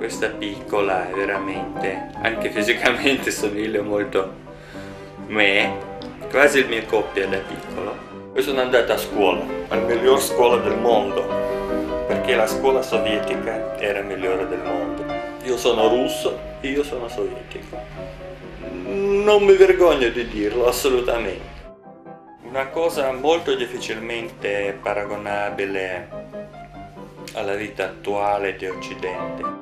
Questa piccola è veramente, anche fisicamente somiglia molto a me, quasi la mia coppia da piccolo. Poi sono andata a scuola, alla miglior scuola del mondo, perché la scuola sovietica era migliore del mondo. Io sono russo e io sono sovietico. Non mi vergogno di dirlo, assolutamente. Una cosa molto difficilmente paragonabile alla vita attuale di Occidente.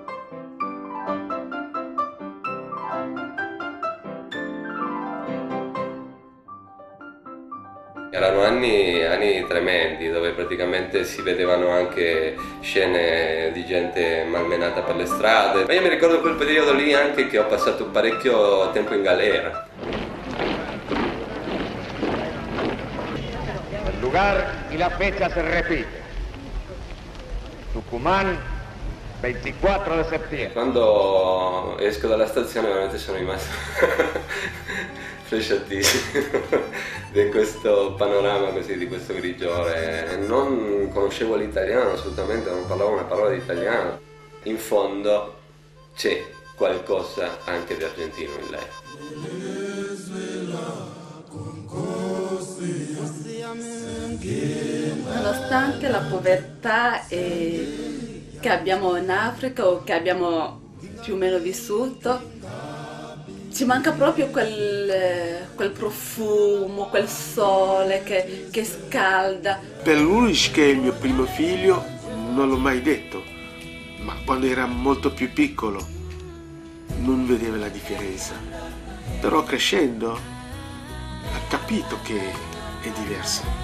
Erano anni tremendi, dove praticamente si vedevano anche scene di gente malmenata per le strade. Ma io mi ricordo quel periodo lì anche che ho passato parecchio tempo in galera. El lugar y la fecha se repite. Tucumán, 24 de settembre. Quando esco dalla stazione veramente sono rimasto fresciatissimo di questo panorama così, di questo grigiore. Non conoscevo l'italiano assolutamente, non parlavo una parola di italiano. In fondo c'è qualcosa anche di argentino in lei. Nonostante la povertà che abbiamo in Africa o che abbiamo più o meno vissuto, ci manca proprio quel profumo, quel sole che scalda. Per Luis, che è il mio primo figlio, non l'ho mai detto, ma quando era molto più piccolo non vedeva la differenza. Però crescendo ha capito che è diverso.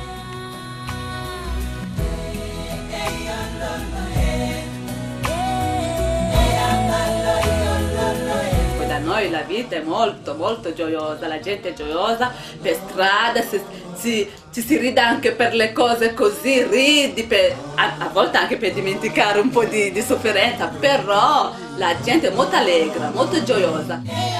Da noi la vita è molto gioiosa, la gente è gioiosa, per strada ci si ride anche per le cose così, ridi a volte anche per dimenticare un po' di sofferenza, però la gente è molto allegra, molto gioiosa.